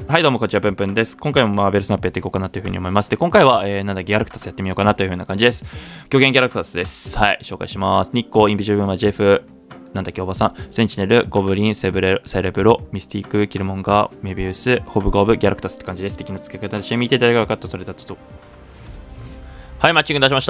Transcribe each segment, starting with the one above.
はいどうもこんにちは、ぷんぷんです。今回もマーベルスナップやっていこうかなというふうに思います。で、今回は、なんだギャラクタスやってみようかなというふうな感じです。狂言ギャラクタスです。はい、紹介します。日光、インビジブルマ、ジェフ、なんだっけおばさん、センチネル、ゴブリン、セレブロ、ミスティック、キルモンガー、メビウス、ホブゴブ、ギャラクタスって感じです。敵の付け方でして見ていただければ分かったそれだと。はい、マッチング出しました。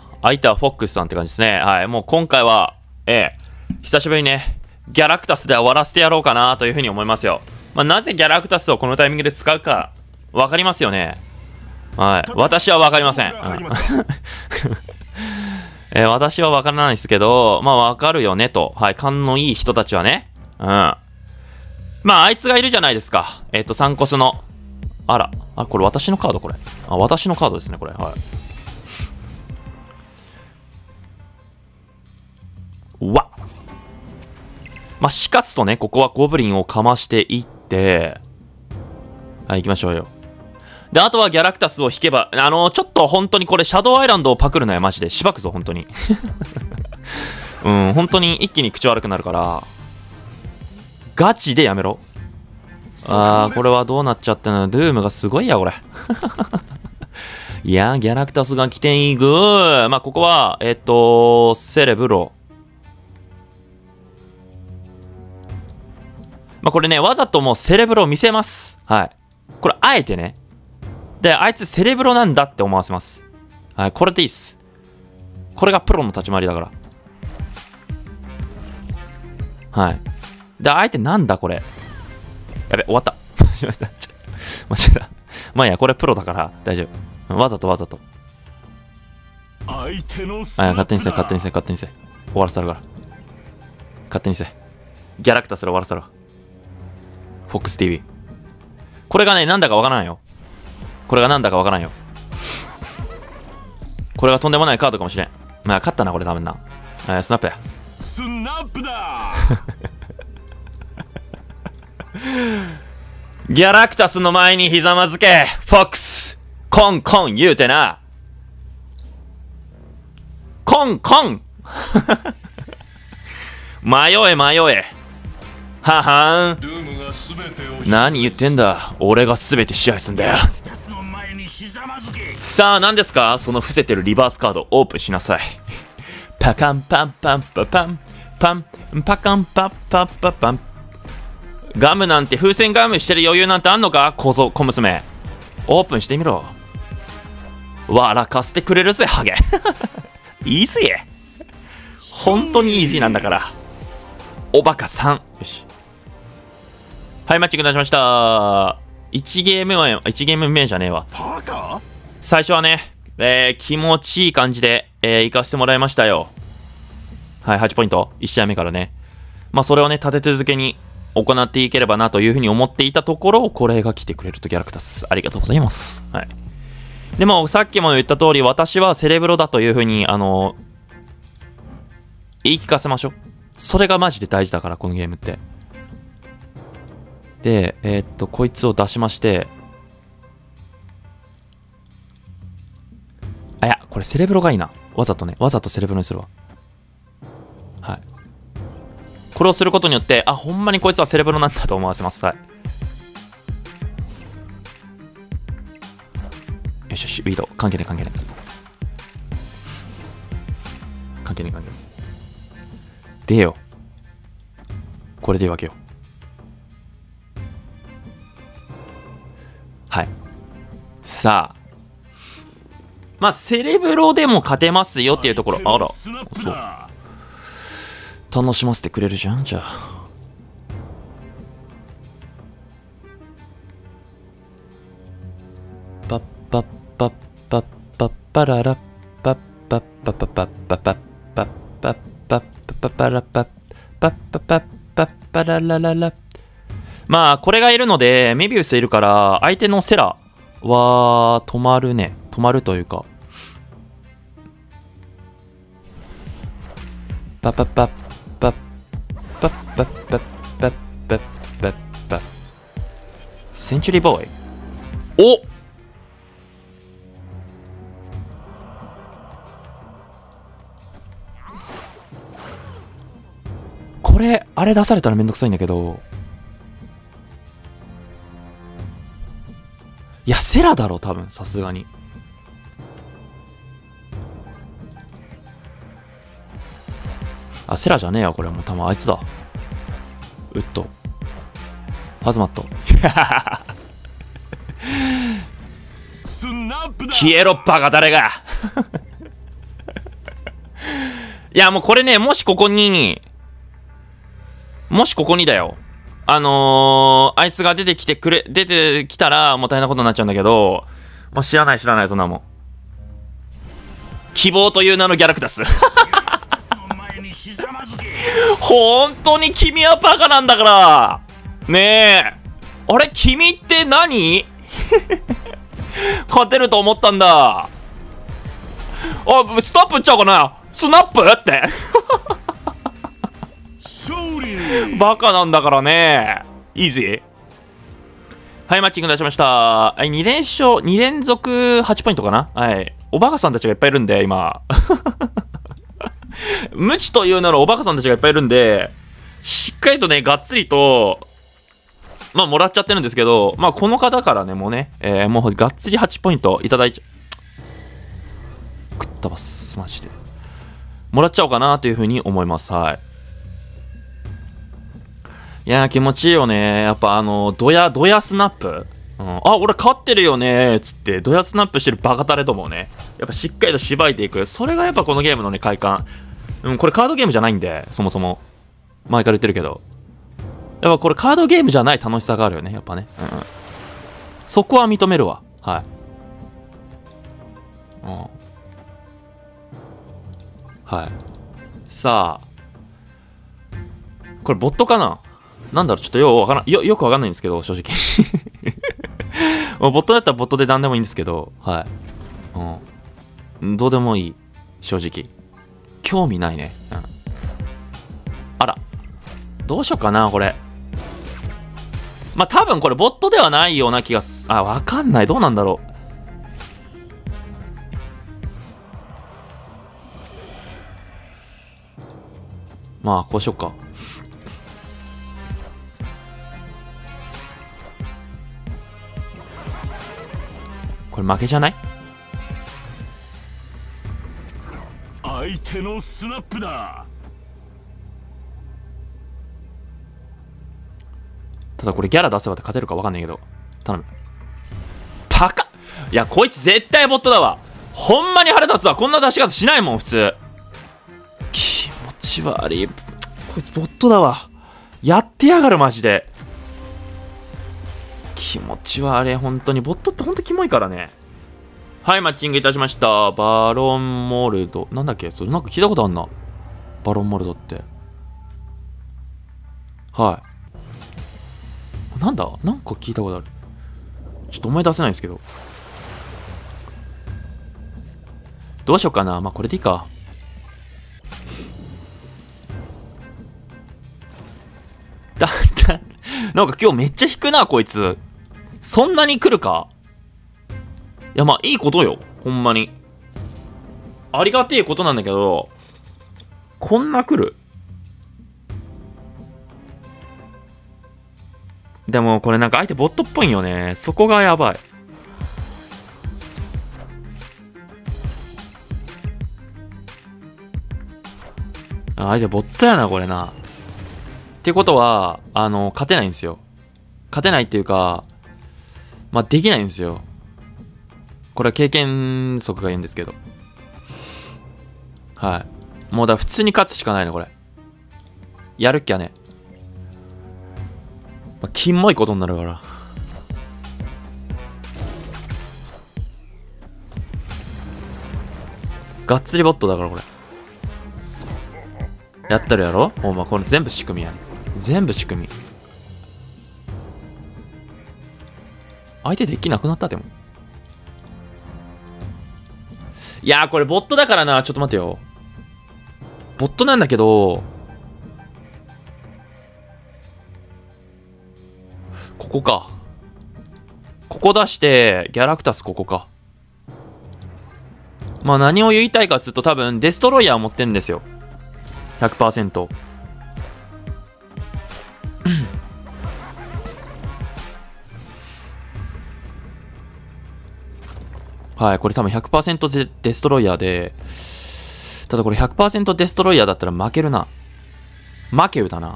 相手はフォックスさんって感じですね。はい、もう今回は、久しぶりにね、ギャラクタスで終わらせてやろうかなというふうに思いますよ。まあ、なぜギャラクタスをこのタイミングで使うか分かりますよね。はい、私は分かりません。私は分からないですけど、まあ分かるよねと。はい、勘のいい人たちはね。うん。まああいつがいるじゃないですか。サンコスの。あら。あ、これ私のカードこれ。あ、私のカードですね、これ。はい。うわっ。まあ、死活とね、ここはゴブリンをかましていって、はい、行きましょうよ。で、あとはギャラクタスを引けば、ちょっと本当にこれ、シャドウアイランドをパクるのよ、マジで。しばくぞ、本当に。うん、本当に一気に口悪くなるから、ガチでやめろ。あー、これはどうなっちゃったの？ドゥームがすごいや、これ。いやー、ギャラクタスが来ていく。まあ、ここは、セレブロ。まあ、これね、わざともうセレブロを見せます。はい。これ、あえてね。で、あいつセレブロなんだって思わせます。はい、これでいいっす。これがプロの立ち回りだから。はい。で、あえてなんだこれ。やべ、終わった。間違えた。まあいいや、これプロだから大丈夫。わざとわざと。 相手の勝手にせ、勝手にせ、勝手にせ。終わらせたるから。勝手にせ。ギャラクタスで終わらせたるわ。フォックス TV。これがね、なんだかわからんよ。これがなんだかわからんよ。これがとんでもないカードかもしれん。まあ、勝ったな、これ多分な。スナップや。 スナップだギャラクタスの前にひざまずけフォックスコンコン言うてなコンコン迷え迷えははん何言ってんだ俺が全て支配すんだよさあ何ですかその伏せてるリバースカードオープンしなさいパカンパンパンパパンパンパカンパッパッパパンガムなんて風船ガムしてる余裕なんてあんのか小娘オープンしてみろ笑かしてくれるぜハゲイージー本当にイージーなんだからおバカさんよしはいマッチング出しました1ゲーム目じゃねえわ最初はね、気持ちいい感じで、行かせてもらいましたよはい8ポイント1試合目からねまあそれをね立て続けに行っていければなというふうに思っていたところこれが来てくれるとギャラクタスありがとうございますはいでもさっきも言った通り私はセレブロだというふうに言い聞かせましょうそれがマジで大事だからこのゲームってでこいつを出しましてあいやこれセレブロがいいなわざとセレブロにするわはいこれをすることによって、あ、ほんまにこいつはセレブロなんだと思わせます。はい。よしよし、ウィード。関係ない、関係ない。関係ない、関係ない。出よ。これでいいわけよ。はい。さあ。まあ、セレブロでも勝てますよっていうところ。あら。そう。楽しませてくれるじゃんじゃあパッパッパッパッパッパララパッパッパッパッパッパッパッパッパッパッパッパラパッパッパッパッパッパララララまあこれがいるのでメビウスいるから相手のセラは止まるね止まるというかパッパッパッパッパッパッパッパッパッパッパッセンチュリーボーイおこれあれ出されたらめんどくさいんだけどいや、セラだろ、多分、さすがに。あ、セラじゃねえよ、これ。もう多分あいつだ。ウッド。ハズマット。 スナップだ。 消えろ、バカ誰が。いや、もうこれね、もしここにだよ。あいつが出てきたら、もう大変なことになっちゃうんだけど、もう知らない、そんなもん。希望という名のギャラクタス。本当に君はバカなんだから。ねえ。あれ、君って何？勝てると思ったんだ。あ、スナップ打っちゃおうかな。スナップって。バカなんだからね。イージー。はい、マッチング出しました。はい、2連続8ポイントかな。はい。おバカさんたちがいっぱいいるんで、今。無知というならおバカさんたちがいっぱいいるんで、しっかりとね、がっつりと、まあ、もらっちゃってるんですけど、まあ、この方からね、もうね、もうがっつり8ポイントいただいちゃ、食ったばっす、マジで。もらっちゃおうかなというふうに思います。はい。いやー、気持ちいいよね。やっぱドヤスナップ。うん、あ、俺勝ってるよねーつって、ドヤスナップしてるバカタレどもをね、やっぱしっかりとしばいていく。それがやっぱこのゲームのね、快感。うん、これカードゲームじゃないんで、そもそも。前から言ってるけど。やっぱこれカードゲームじゃない楽しさがあるよね、やっぱね。うん。そこは認めるわ。はい。うん。はい。さあ。これボットかな？なんだろう、ちょっとよくわかんないんですけど、正直。ボットだったらボットで何でもいいんですけど、はい。うん。どうでもいい。正直。興味ないね。うん。あら。どうしようかな、これ。まあ、多分これボットではないような気があ、わかんない。どうなんだろう。まあ、こうしよっか。これ負けじゃない？ 相手のスナップだ。 ただこれギャラ出せばって勝てるか分かんないけど、頼む。高っ。いや、こいつ絶対ボットだわ。ほんまに腹立つわ。こんな出し方しないもん、普通。気持ち悪い。こいつボットだわ。やってやがる、マジで。気持ち悪い。本当にボットって本当キモいからね。はい、マッチングいたしました。バロンモルド。なんだっけそれなんか聞いたことあんな。バロンモルドって。はい。なんだなんか聞いたことある。ちょっと思い出せないんですけど。どうしようかな。まあ、これでいいか。なんか今日めっちゃ引くな、こいつ。そんなに来るか？いや、まあ、いいことよ。ほんまに。ありがてえことなんだけど、こんな来る？でも、これなんか相手ボットっぽいんよね。そこがやばい。相手ボットやな、これな。ってことは、勝てないんですよ。勝てないっていうか、まあ、できないんですよ。これは経験則が言うんですけど。はい。もうだ、普通に勝つしかないね、これ。やるっきゃね。まあ、キモいことになるから。がっつりボットだから、これ。やったるやろ？お前、これ全部仕組みやね。全部仕組み。相手できなくなったでも。いやー、これボットだからな。ちょっと待ってよ。ボットなんだけど、ここか。ここ出して、ギャラクタスここか。まあ何を言いたいかっつうと多分デストロイヤー持ってんですよ。100%。 はい、これ多分 100% デストロイヤーで、ただこれ 100% デストロイヤーだったら負けるな。負けるだな。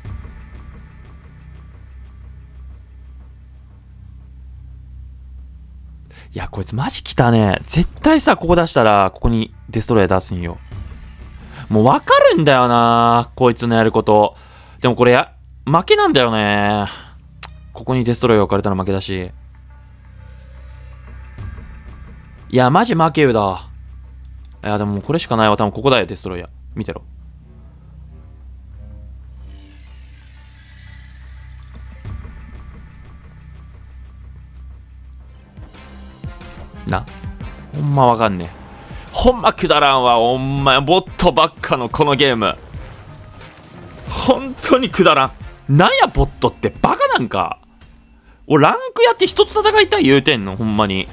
いや、こいつマジ汚ねえ。絶対さ、ここ出したら、ここにデストロイヤー出すんよ。もうわかるんだよな、こいつのやること。でもこれ負けなんだよね。ここにデストロイヤー置かれたら負けだし。いや、マジ負けよだ。いや、でもこれしかないわ。多分ここだよ、デストロイヤー。見てろ。な。ほんまわかんねえ。ほんまくだらんわ。ほんまボットばっかのこのゲーム。本当にくだらん。なんやボットってバカなんか。俺ランクやって人と戦いたい言うてんのほんまに。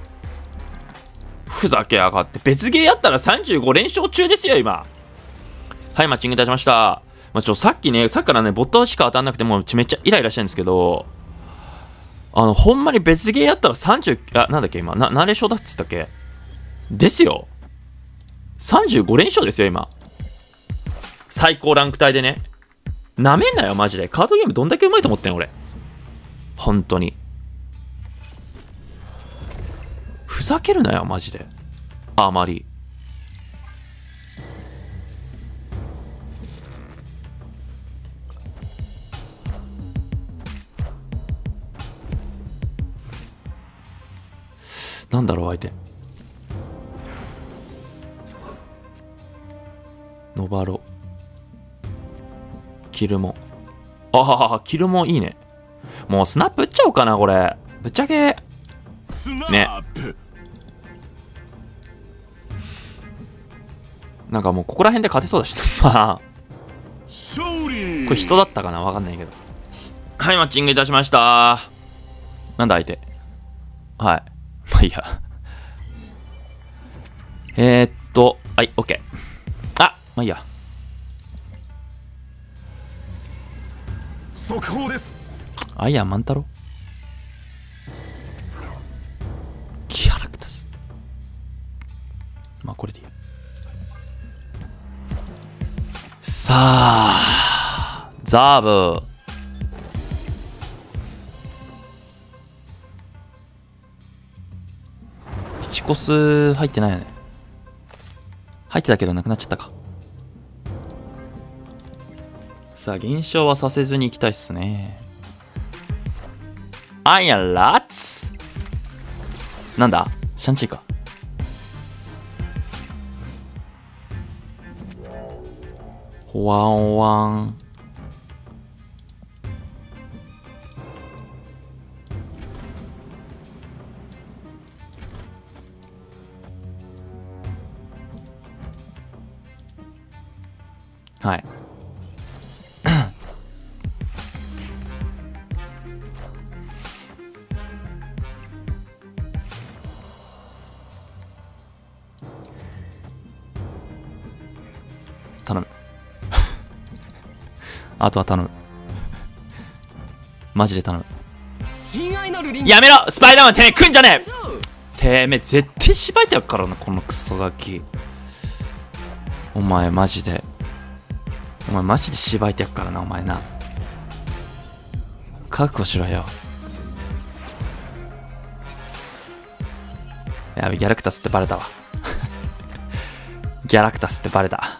ふざけやがって。別ゲーやったら35連勝中ですよ今。はい、マッチングいたしました。さっきからねボットしか当たんなくてもうめっちゃイライラしてるんですけど、ほんまに別ゲーやったら30、なんだっけ今、何連勝だっつったっけですよ。35連勝ですよ今。最高ランク帯でね。なめんなよマジで。カードゲームどんだけうまいと思ってん俺。本当に。ふざけるなよマジで。あまり。なんだろう相手。ノバロ。キルモ。キルモいいね。もうスナップ打っちゃおうかなこれ。ぶっちゃけね。なんかもうここら辺で勝てそうだしまあこれ人だったかなわかんないけど。はい、マッチングいたしました。なんだ相手。はい、まあいいや。はい、オッケー。まあいいや。 速報です。 アイアンマン太郎キャラクタス。まあこれでいい。さあザーブ。1コス入ってないよね。入ってたけどなくなっちゃったか。さあ減少はさせずに行きたいっすね。アイアンラッツ。なんだシャンチーか。ほわんわん。はい。頼む。あとは頼む。マジで頼む。やめろスパイダーマンてめえ来んじゃねえ。てめえ絶対しばいてやっからなこのクソガキ。お前マジでしばいてやっからなお前な。覚悟しろよ。やべギャラクタスってバレたわギャラクタスってバレた。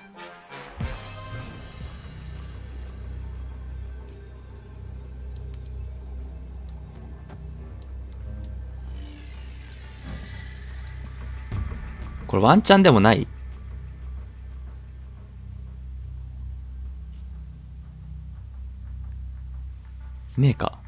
これワンチャンでもないねえか。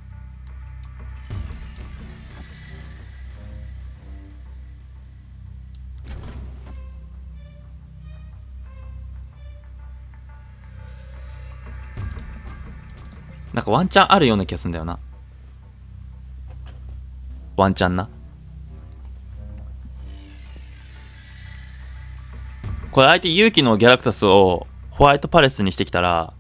なんかワンチャンあるような気がするんだよな。ワンチャンな。これ相手勇気のギャラクタスをホワイトパレスにしてきたら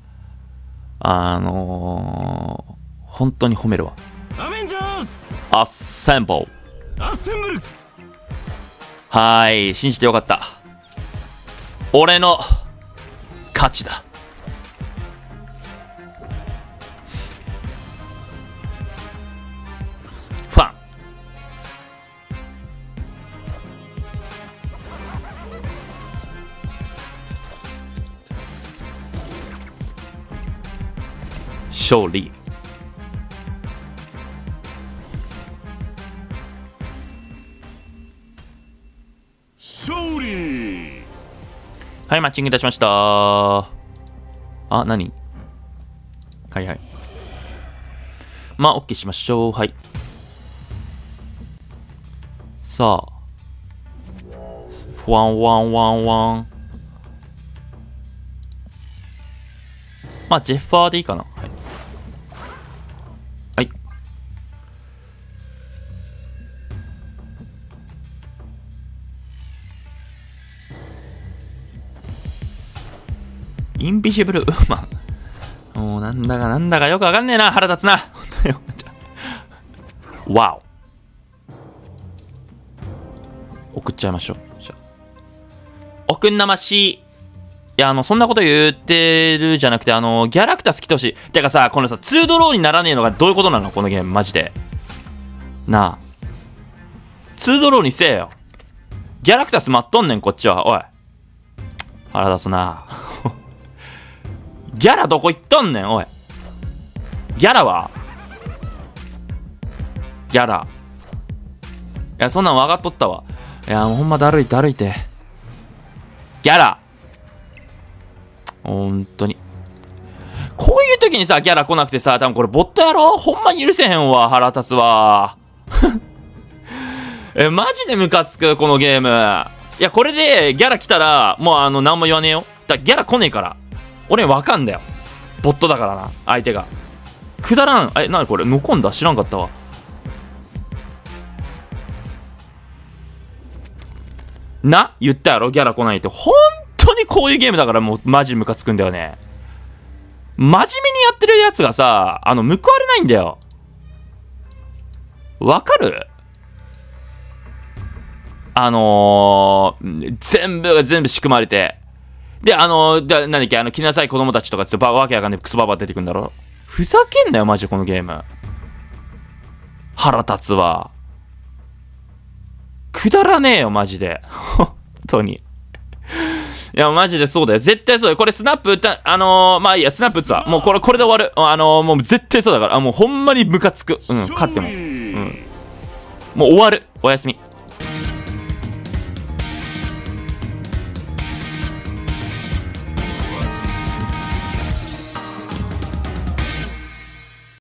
本当に褒めるわ。 アベンジャーズアッセンボー。 アッセンブル。 はーい、信じてよかった。俺の勝ちだ。ファン。勝利。 勝利。 はい、マッチングいたしました。あ、何？はいはい。まあ、OK しましょう。はい。さあ。フワンワンワンワン。まあ、ジェッファーでいいかな。はい。はい。インビジブルウーマン。もうなんだかよくわかんねえな。腹立つな。本当に。わお。送っちゃいましょう。じゃあ。送んなまし。いや、そんなこと言ってるじゃなくて、ギャラクター好きてほしい。てかさ、このさ、2ドローにならねえのがどういうことなのこのゲーム、マジで。なあ。2ドローにせえよ。ギャラクタース待っとんねん、こっちは。おい。腹立つな。ギャラどこ行っとんねん、おい。ギャラはギャラ。いや、そんなん分かっとったわ。いや、もうほんまだるいて。ギャラ。ほんとに。こういう時にさ、ギャラ来なくてさ、多分これボットやろ？ほんまに許せへんわ。腹立つわ。マジでムカつく、このゲーム。いや、これでギャラ来たら、もう何も言わねえよ。だからギャラ来ねえから。俺わかんだよ。ボットだからな、相手が。くだらん。なにこれ、残んだ？知らんかったわ。言ったやろ、ギャラ来ないって。ほんとにこういうゲームだから、もうマジムカつくんだよね。真面目にやってるやつがさ、報われないんだよ。わかる？全部が全部仕組まれて。で、なんだっけ、来なさい子供たちとかってわけわかんないクソババ出てくんだろ。ふざけんなよ、マジでこのゲーム。腹立つわ。くだらねえよ、マジで。本当に。いや、マジでそうだよ。絶対そうだよ。これスナップ打った、まあいいや、スナップ打つわ。もうこれで終わる。もう絶対そうだから。もうほんまにムカつく。勝っても。もう終わる。おやすみ。